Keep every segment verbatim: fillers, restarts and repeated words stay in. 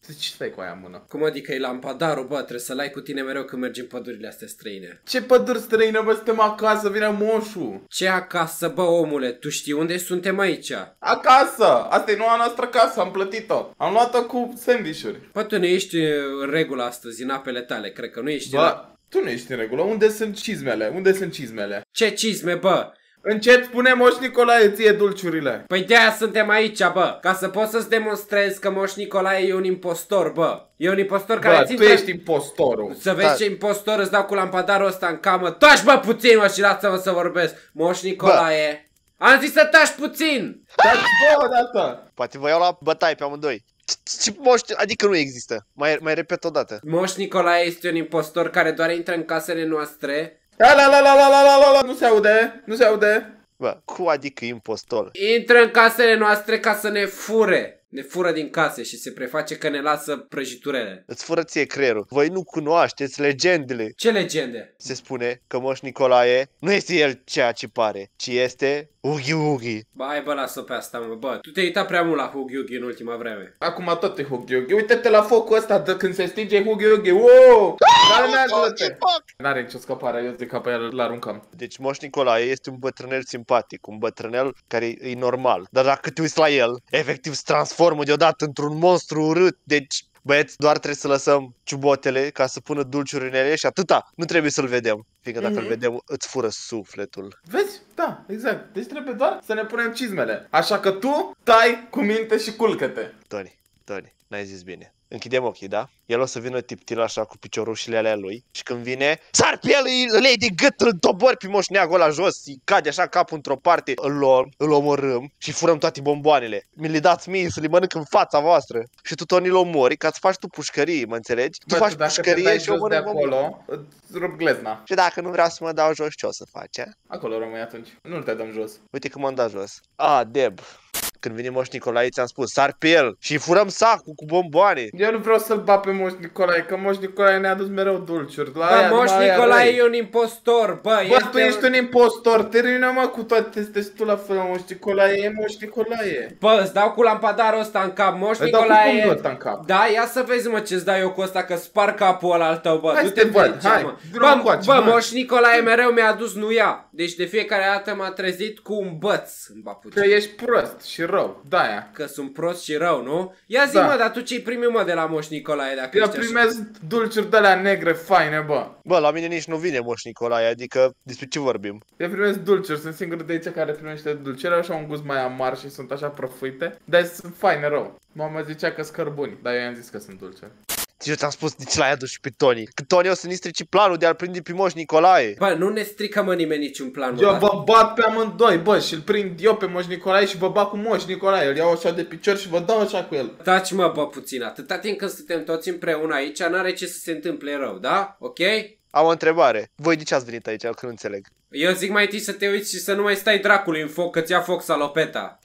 Ce stai cu aia în mână? Cum adică e lampadarul, bă, trebuie să-l ai cu tine mereu când mergi în pădurile astea străine. Ce păduri străine, bă, suntem acasă, vine moșul. Ce acasă, bă, omule? Tu știi unde suntem aici? Acasă! Asta e noua noastră casă, am plătit-o. Am luat-o cu sandwich-uri. Bă, tu nu ești în regulă astăzi, în apele tale, cred că nu ești. Bă, la... tu nu ești în regulă. Unde sunt cizmele? Unde sunt cizmele? Ce cizme, bă? Încet spune Moș Nicolae ție dulciurile. Păi de-aia suntem aici, bă, ca să poți să-ți demonstrezi că Moș Nicolae e un impostor, bă. E un impostor care bă, țin... tu ești impostorul. Să vezi da. Ce impostor îți dau cu lampadarul ăsta în camă. Taci, bă, puțin, mă, și lasă-mă să vorbesc. Moș Nicolae. Bă. Am zis să taci puțin. Taci, bă, odată. Poate vă iau la bătaie pe amândoi. Ce moș, adică nu există. Mai, mai repet o dată. Moș Nicolae este un impostor care doar intră în casele noastre. La la la la la la la la, nu se aude, nu se aude. Bă, cu adică impostor? Intră în casele noastre ca să ne fure. Ne fură din case și se preface că ne lasă prăjiturele. Îți fură ție creierul. Voi nu cunoașteți legendele. Ce legende? Se spune că Moș Nicolae nu este el ceea ce pare, ci este Ughi Ughi. Ba, hai bă, lasă pe asta, mă, bă. Tu te-ai uitat prea mult la Ughi Ughi în ultima vreme. Acum tot e Ughi Ughi. Uite-te la focul ăsta de când se stinge Ughi Ughi. Wow! N-are nicio scăpare, eu zic că pe el l-aruncăm. Deci Moș Nicolae este un bătrânel simpatic, un bătrânel care e normal. Dar dacă te uiți la el, efectiv se transformă deodată într-un monstru urât. Deci, băieți, doar trebuie să lăsăm ciubotele ca să pună dulciuri în ele și atâta. Nu trebuie să-l vedem, fiindcă dacă mm-hmm. îl vedem, îți fură sufletul. Vezi? Da, exact. Deci trebuie doar să ne punem cizmele. Așa că tu tai cu minte și culcă-te. Toni, Toni, n-ai zis bine. Închidem ochii, da? El o să vină tiptil așa cu piciorușile alea lui și când vine, sar pe el, îl iei de gât, îl dobori pe moșneagul ăla jos, îi cade așa capul într-o parte, îl luăm, îl omorâm și furăm toate bomboanele. Mi le dați mie să le mănânc în fața voastră. Și tu, Toni, îl omori ca să faci tu pușcărie, mă înțelegi? Tu Bă, faci dacă pușcărie și omori de acolo, îți rup glezna. Și dacă nu vreau să mă dau jos, ce o să faci, a? Acolo rămâi atunci. Nu te dăm jos. Uite cum m-am dat jos. A, Deb. Când vine Moș Nicolae, ți-am spus, sar pe el și furăm sacul cu bomboane. Eu nu vreau să-l bat pe Moș Nicolae, că Moș Nicolae ne-a adus mereu dulciuri. La bă, aia, Moș Nicolae e un impostor, bă. Bă, este tu ești un impostor, termină mă cu toate, sunteți tu la fel, Moș Nicolae, e Moș Nicolae. Bă, îți dau cu lampadarul ăsta în cap, Moș Nicolae. Dau cu ăsta în cap. Da, ia să vezi, mă, ce-ți dau eu cu ăsta, că spar capul ăla al tău, bă. Hai du-te, bă, hai, mă. bă, bă, bă Moș Nicolae mereu mi-a adus nuia. Deci de fiecare dată m-a trezit cu un băț în bapuci. Că ești prost și rău, de-aia. Că sunt prost și rău, nu? Ia zi, da. Mă, dar tu ce-i primi, mă, de la Moș Nicolae, dacă eu primesc dulciuri de-alea negre, faine, bă. Bă, la mine nici nu vine Moș Nicolae, adică despre ce vorbim? Eu primesc dulciuri, sunt singurul de aici care primește dulciuri, așa un gust mai amar și sunt așa prăfuite, dar sunt faine rău. Mama zicea că sunt cărbuni, dar eu i-am zis că sunt dulciuri. Eu ți-am spus de ce l-ai adus și pe Toni. Că Toni o să ne strici planul de a-l prinde pe Moș Nicolae. Bă, nu ne strică, mă, nimeni niciun plan, eu vă bat pe amândoi, bă, și îl prind eu pe Moș Nicolae și vă bat cu Moș Nicolae. Îl iau așa de picior și vă dau așa cu el. Taci, mă, bă, puțin. Atâta timp când suntem toți împreună aici, n-are ce să se întâmple rău, da? Ok? Am o întrebare. Voi de ce ați venit aici? Că nu înțeleg. Eu zic mai întâi să te uiți și să nu mai stai dracului în foc, că-ți ia foc salopeta.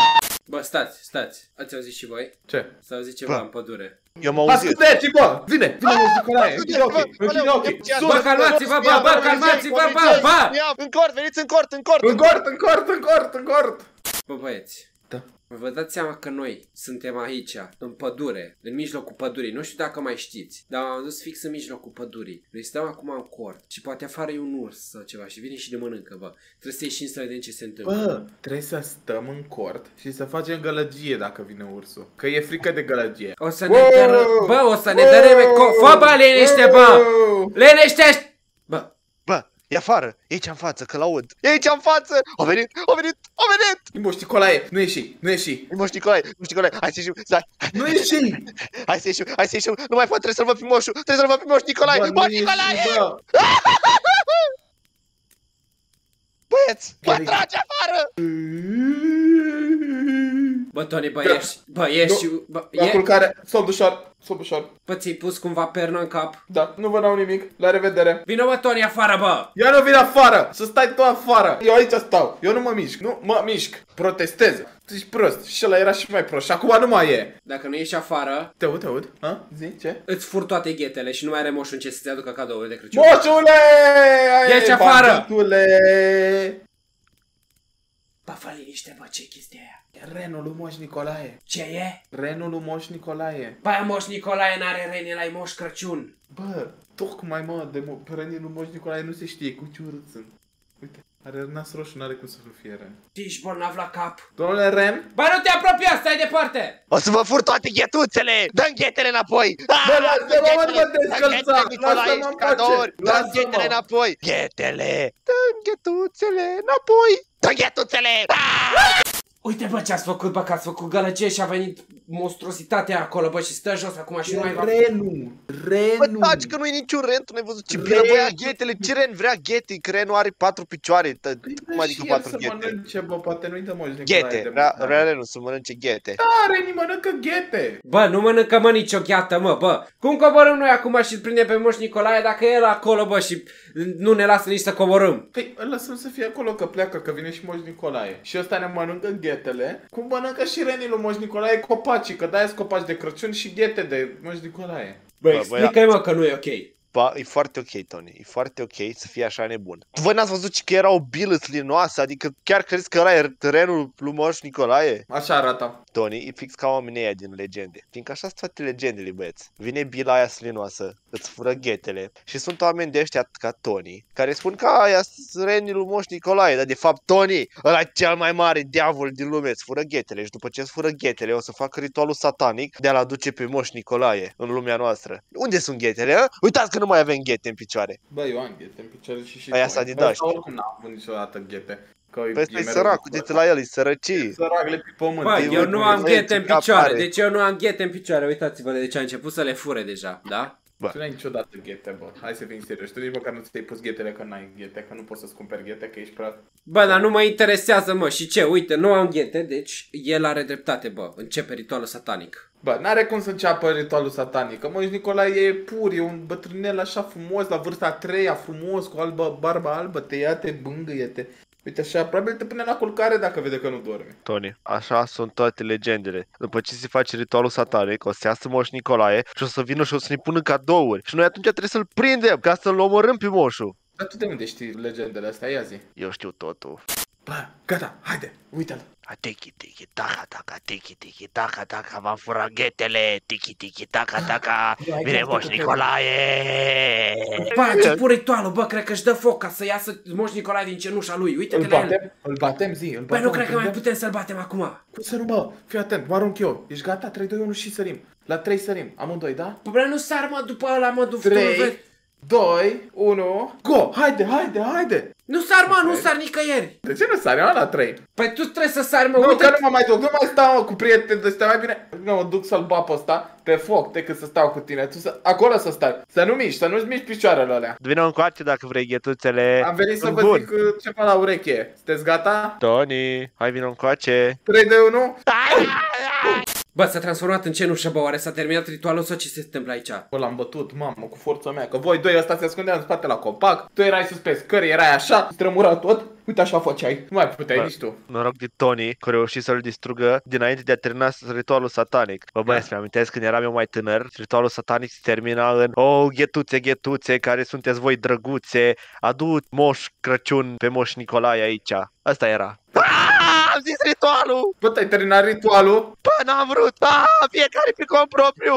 Bă, stați, stați. Ați auzit și voi? Ce? S-a auzit ceva bă. În pădure. Eu m-am auzit. Ascultați, bă! Vine! Vine Moș Nicolae! Închide ochii! Închide ochii! Bă, calmați-vă, bă, bă, calmați-vă, bă, bă! În cort, veniți în cort, în cort! În cort, în cort, în cort, în cort! Bă, băieți. Da. Vă dați seama că noi suntem aici, în pădure, în mijlocul pădurii. Nu știu dacă mai știți, dar am dus fix în mijlocul pădurii. Noi stăm acum în cort și poate afară e un urs sau ceva și vine și ne mănâncă, bă. Trebuie să ieșim să vedem ce se întâmplă. Bă, trebuie să stăm în cort și să facem gălăgie dacă vine ursul. Că e frică de gălăgie. O să ne dără... Bă, o să ne dărâme co... Fă, bă, liniște, bă! Liniște-și! Bă! Bă! E afară, e aici în față, că l-aud. E aici în față! A venit, a venit, a venit! E Moș Nicolae, nu ieși, nu ieși. E Moș Nicolae, Moș Nicolae, hai să ieșim, stai. Nu ieși! Hai să ieșim, hai să ieșim, nu mai pot, trebuie să-l văd pe moșul, trebuie să-l văd pe Moș Nicolae, Moș Nicolae! Băieți, mă trage afară! Bă, Toni, bă, ieși, bă, ieși, bă, la culcare, sob ușor, sob ușor. Bă, ți-ai pus cumva pernă în cap? Da, nu vă dau nimic, la revedere. Vină, bă, Toni, afară, bă! Eu nu vin afară, să stai tu afară. Eu aici stau, eu nu mă mișc, nu mă mișc, protestez. Tu ești prost, și ăla era și mai prost și acum nu mai e. Dacă nu ieși afară... Te aud, te aud, ha? Zi, ce? Îți fur toate ghetele și nu mai are moșul în ce să-ți aducă cadouri de Crăciun. Moșule! Ieși afară! Banditule! Bă, fă liniște, bă, ce chestia aia? E renul lui Moș Nicolae. Ce e? Renul lui Moș Nicolae. Bă, Moș Nicolae n-are reni, ăla-i Moș Crăciun. Bă, tocmai mă, de mo- pe renii lui Moș Nicolae nu se știe cu ce urât sunt. Uite, are nas roșu, n-are cum să nu fie ren. Ești bolnav la cap. Domnule Ren? Bă, nu te apropia, stai departe! O să vă fur toate ghetuțele! Dă-mi ghetele înapoi! Bă, lasă-mă, mă, mă, descălța! Lasă-mă în pace! Dă-mi ghetele Lasă-mă! înapoi! Ghetele! Dă-mi ghetuțele înapoi! Dă ghetuțele! Uite, bă, ce ați făcut, bă, că ați făcut gălăgie și a venit monstruositatea acolo, bă, și stă jos acum și nu mai va... Renul! Renul! Bă, taci că nu e niciun ren, tu n-ai văzut ce bine voia ghetele, ce ren vrea ghete, că renul are patru picioare, cum adică patru ghete? Mănânce, bă, poate nu-i dă Moș Nicolae Ghete, de vrea, mâncare. vrea renul să mănânce ghete. Da, renii mănâncă ghete! Bă, nu mănâncă, mă, nicio gheată, mă, bă. Cum coborâm noi acum și îl prindem pe Moș Nicolae dacă e el acolo, bă, și nu ne lasă nici să coborâm? Păi, îl lăsăm să fie acolo, că pleacă, că vine și Moș Nicolae. Și ăsta ne mănâncă ghetele, cum mănâncă și renii lui Moș Nicolae copacii, că de-aia copaci de Crăciun și ghete de Moș Nicolae. Bă, Bă, explică-i, mă, că nu e ok. Ba, e foarte ok, Tony, e foarte ok să fie așa nebun. Voi n-ați văzut că era o bilă slinoasă, adică chiar crezi că ăla e renul lui Moș Nicolae? Așa arată. Tony, e fix ca oamenii ăia din legende. Fiindcă așa sunt toate legendele, băieți. Vine bila aia slinoasă, îți fură ghetele și sunt oameni de ăștia ca Tony, care spun că aia sunt renii lui Moș Nicolae, dar de fapt Tony, ăla e cel mai mare diavol din lume, îți fură ghetele și după ce îți fură ghetele o să facă ritualul satanic de a-l aduce pe Moș Nicolae în lumea noastră. Unde sunt ghetele, a? Uitați că nu mai avem ghete în picioare. Bă, eu am ghete în picioare și și Aia tu s-a ai. Adidas. Bă, oricum n-am avut niciodată ghete. Că Păi e ăsta e mereu sărac, cu uite-te ăsta. la el, e sărăcie. Sărac, le pe pământ. Bă, e eu urât, nu e am urât. ghete în că picioare, apare. deci eu nu am ghete în picioare, uitați-vă, deci a început să le fure deja, da? Bă. Tu n-ai niciodată ghete, bă. Hai să fim serios. Tu nici măcar nu ți-ai pus ghetele că n-ai ghete, că nu poți să-ți cumperi ghete, că ești prea... Bă, dar nu mă interesează, mă, și ce? Uite, nu am ghete, deci el are dreptate, bă, începe ritualul satanic. Bă, n-are cum să înceapă ritualul satanic, că Moș Nicolae e pur, e un bătrânel așa frumos, la vârsta a treia, frumos, cu albă, barba albă, te ia, te bângâie-te. Uite așa, probabil te pune la culcare dacă vede că nu dormi. Tony, așa sunt toate legendele. După ce se face ritualul satanic, o să iasă Moș Nicolae și o să vină și o să ne pună cadouri. Și noi atunci trebuie să-l prindem, ca să-l omorâm pe moșul. Dar tu de unde știi legendele astea? Ia zi. Eu știu totul. Bă, gata, haide, uite-l. Tiki tiki taka taka tiki tiki taka taka v-am furat ghetele. Tiki tiki taka taka. Vine Moș Nicolae. Bă, a început ritualul, bă, cred că își dă foc ca să iasă Moș Nicolae din cenușa lui, Îl uite-te la el. batem, îl batem, zi, îl Bă, batem. nu cred că mai prindem. putem să-l batem acum. Păi să nu, bă, fii atent, mă arunc eu. Ești gata? trei, doi, unu și sărim. La trei sărim, amândoi, da? Bă, nu sar, mă, după ăla, mă, după trei, doi, unu, go! Haide, haide, haide! Nu sar, mă, nu sar nicăieri. De ce nu sari, mă, la trei? Păi tu trebuie să sari, mă, Nu, uite. că nu mă mai duc, nu mai stau, mă, cu prieteni, de mai bine. Nu, mă duc să-l bap ăsta pe foc, decât să stau cu tine. Tu să, acolo să stai, să nu miști, să nu-ți miști picioarele alea. Vină încoace dacă vrei ghetuțele. Am venit să Sunt vă bun. zic uh, ceva la ureche. Sunteți gata? Tony, hai vină încoace. trei, doi, unu. Bă, s-a transformat în cenușă, bă, oare s-a terminat ritualul sau ce se întâmplă aici? Bă, l-am bătut, mamă, cu forța mea, că voi doi ăsta se ascundeau în spate la copac, tu erai sus pe scări, erai așa, strămura tot, uite așa făceai, nu mai puteai Bă. nici tu. Noroc de Tony, că a reușit să-l distrugă dinainte de a termina ritualul satanic. Bă, băieți, mi-amintesc când eram eu mai tânăr, ritualul satanic se termina în oh, ghetuțe, ghetuțe, care sunteți voi drăguțe, adu Moș Crăciun pe Moș Nicolae aici. Asta era. Aaaa, am zis ritualul! Bă, te-ai terminat ritualul? Bă, n-am vrut! Aaaa, fiecare pe cont propriu!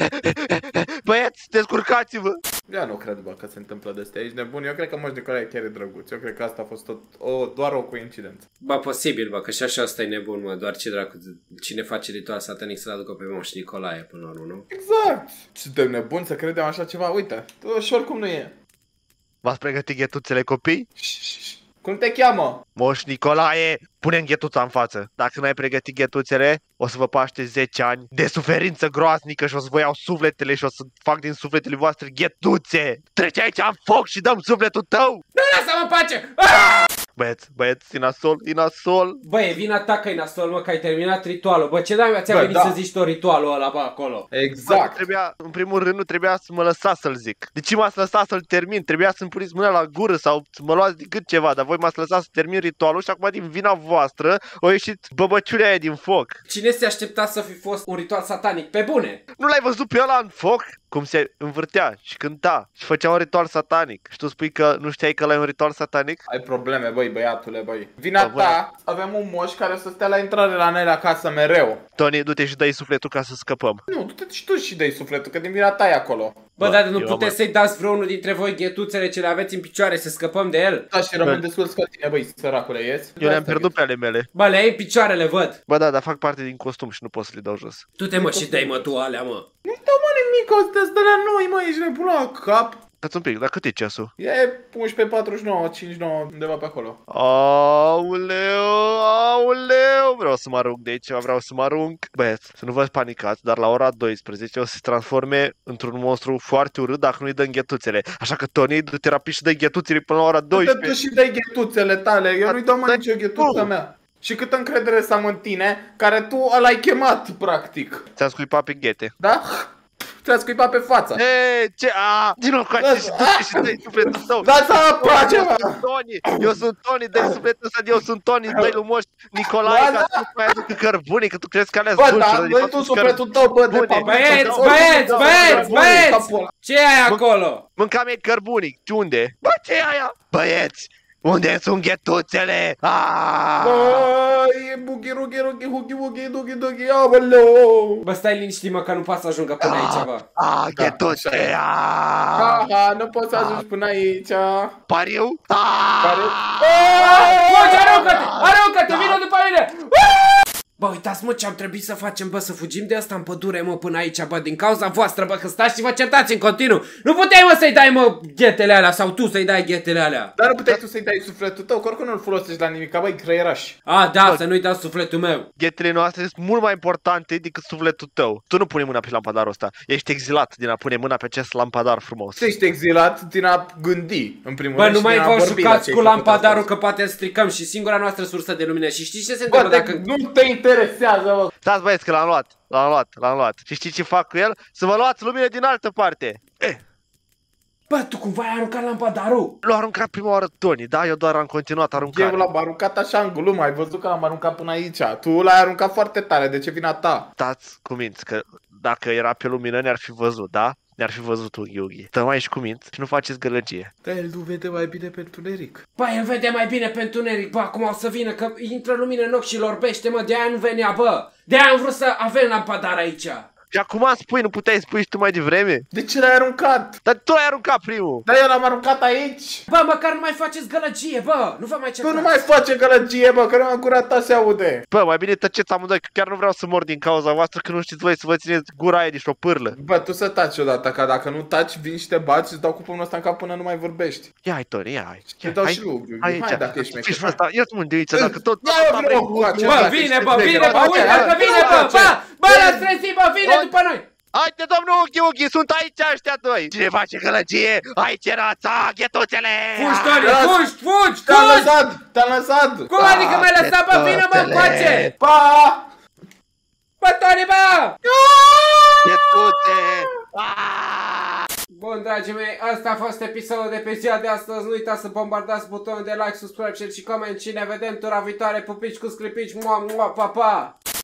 Băieți, descurcați-vă! Eu nu cred, bă, că se întâmplă de astea, ești nebun, eu cred că Moș Nicolae chiar e drăguț, eu cred că asta a fost tot, o, doar o coincidență. Bă, posibil, bă, că și așa ăsta e nebun, mă, doar ce dracu, cine face ritual satanic să-l aducă pe Moș Nicolae până la urmă, nu? Exact! Suntem nebuni să credem așa ceva, uite, tu, și oricum nu e. V-ați pregătit ghetuțele, copii? Cum te cheamă? Moș Nicolae, pune-mi ghetuța în față. Dacă n-ai pregătit ghetuțele, o să vă paște zece ani de suferință groaznică și o să vă iau sufletele și o să fac din sufletele voastre ghetuțe. Treci aici în foc și dăm sufletul tău! Nu, lasă-mă în pace! Ah! Băieți, băieți, e nasol, e nasol. Bă, e vina ta că e nasol, mă, că ai terminat ritualul. Bă, ce da ți-a Bă, venit da. să zici tot ritualul ăla, bă, acolo? Bă, Exact! trebuia, în primul rând, nu trebuia să mă lăsați să-l zic. De ce m-ați lăsat să-l termin? Trebuia să-mi puneți mâna la gură sau să mă luați de gât ceva, dar voi m-ați lăsat să termin ritualul și acum din vina voastră o ieșit băbăciulea aia din foc. Cine se aștepta să fi fost un ritual satanic? Pe bune! Nu l-ai văzut pe ăla în foc? cum se învârtea și cânta și făcea un ritual satanic. Și tu spui că nu știai că ăla e un ritual satanic? Ai probleme, băi, băiatule, băi. Vina Bă, ta, avem un moș care să stea la intrare la noi la casă mereu. Tony, du-te și dă-i sufletul ca să scăpăm. Nu, du-te și tu și dai sufletul, că din vina ta e acolo. Bă, Bă, dar nu eu puteți mă- să-i dați vreunul dintre voi ghetuțele ce le aveți în picioare să scăpăm de el? Da, și rămân Bă. destul ca tine, băi, săracule, ies. Eu le-am pierdut pe ale mele. Bă, le ai în picioarele, văd. Bă, da, dar fac parte din costum și nu pot să le dau jos. Tu te mă și dai mă tu alea, mă. Nu-i dau, mă, nimic, o să te la noi, mă, ești nebun la cap. Dați un pic, dar cât e ceasul? E unsprezece patruzeci și nouă, cincizeci și nouă, undeva pe acolo. Auleu, auleu, vreau să mă arunc de aici, vreau să mă arunc. Băieți, să nu vă panicați, dar la ora douăsprezece o să se transforme într-un monstru foarte urât dacă nu-i dăm ghetuțele. Așa că, Tony, du-te rapid și dă ghetuțele până la ora Du-te tu douăsprezece. și dai ghetuțele tale, eu nu-i dau, mă, Dar- nicio ghetuță mea. Și câtă încredere să am în tine, care tu l-ai chemat, practic. Ți-am scuipat pe ghete. Da? Ți-a scuipat pe față. Hei, ce? A, din nou coace și du-te și dă-i sufletul tău. Da, să place, Eu mă! sunt Tony, eu sunt Tony, dă-i sufletul ăsta, eu sunt Tony, dă-i lui Moș Nicolae, Ba, ca da. să nu mai aducă cărbune, că tu crezi că alea Bă, sunt da, dulci, dar de dă-i fapt tu sunt sufletul tău, bă, de cărbune. fapt. Băieți, Orice, băieți, da, băieți, da, băieți! capul ăla. Ce ai acolo? Mânca mie cărbunic, de unde? Bă, ce e aia? Băieți, unde sunt ghetuțele? Aaaa! Bă, e bughi, rughi, rughi, hughi, ughi, dughi, dughi, aoleu! Bă, stai liniștit, mă, că nu poate să ajungă până aici, bă. A, Da, ghetuțe! așa e. Aaaa! Aha, nu poți să ajungi până aici. Pariu? Care... Aaaa! Fugi, aruncă-te! Aruncă-te, vină după mine! Bă, uitați, mă, ce am trebuit să facem, bă, să fugim de asta în pădure, mă, până aici, bă, din cauza voastră, bă, că stați și vă certați în continuu. Nu puteai, mă, să-i dai, mă, ghetele alea, sau tu să-i dai ghetele alea. Dar nu puteai tu să-i dai sufletul tău, că oricum nu-l folosești la nimic, ca băi, creieraș. A, da, să nu-i dau sufletul meu. Ghetele noastre sunt mult mai importante decât sufletul tău. Tu nu pune mâna pe lampadarul ăsta. Ești exilat din a pune mâna pe acest lampadar frumos. Tu ești exilat din a gândi, în primul Bă, rând, nu și mai din a vă vorbi la jucați ce ai cu făcut lampadarul, astăzi. că poate îl stricăm și singura noastră sursă de lumină. Și știi ce se Bă, întâmplă de, dacă... nu te interesează, bă. Stați băieți că l-am luat, l-am luat, l-am luat. Și știi ce fac cu el? Să vă luați lumină din altă parte. Eh, Bă, tu cumva ai aruncat lampadarul? l-a aruncat prima oară Tony, da? Eu doar am continuat Eu aruncarea. l-am aruncat așa în glumă, ai văzut că l-am aruncat până aici. Tu l-ai aruncat foarte tare, de ce vina ta? Stați cu minți, că dacă era pe lumină ne-ar fi văzut, da? Ne-ar fi văzut Ughi Ughi. Stăm aici cu minți și nu faceți gălăgie. Da, el nu vede mai bine pe întuneric. Bă, el vede mai bine pe întuneric, bă, acum o să vină, că intră lumină în ochi și îl orbește, mă, de-aia nu venea, bă. De-aia am vrut să avem lampadar aici. Și acum spui, nu puteai spui și tu mai devreme? De ce l-ai aruncat? Dar tu l-ai aruncat primul! Dar eu l-am aruncat aici. Bă, măcar nu mai faceți gălăgie, bă, nu vă mai Tu certați. nu mai face gălăgie, bă, că nu am gura ta se aude. Bă, mai bine tăceți amândoi, că chiar nu vreau să mor din cauza voastră, că nu știți voi să vă țineți gura aia de o pârlă. Bă, tu să taci odată, că dacă nu taci, vin și te bați și îți dau cu pumnul ăsta în cap până nu mai vorbești. Ia hai, Tony, ia hai. Te dau și lui. Aici, Hai, dacă ești fiți mecher. ăsta, ia-ți mândeiță, dacă tot... Ia, eu vreau cu acesta, Bă, dacă vine, ești bă, mecher. vine, bă, Hai, uite hai, că vine, hai, bă, hai, bă, bă, l-ați trezit, bă, vine după noi. Haide, domnul Ughi Ughi, sunt aici ăștia doi! Cine face gălăgie? Aici era ța, ghetuțele! Fugi, Tony, Las. fugi, fugi, Te-am fugi! lăsat, te-am lăsat. Cum adică m-ai lăsat, bă, vină, mă, încoace! Pa! Bă, Tony, bă! Ghetuțe! Aaaa! Bun, dragii mei, asta a fost episodul de pe ziua de astăzi. Nu uitați să bombardați butonul de like, subscribe, share și comment și ne vedem tura viitoare. Pupici cu scripici, mua, mua, pa, pa!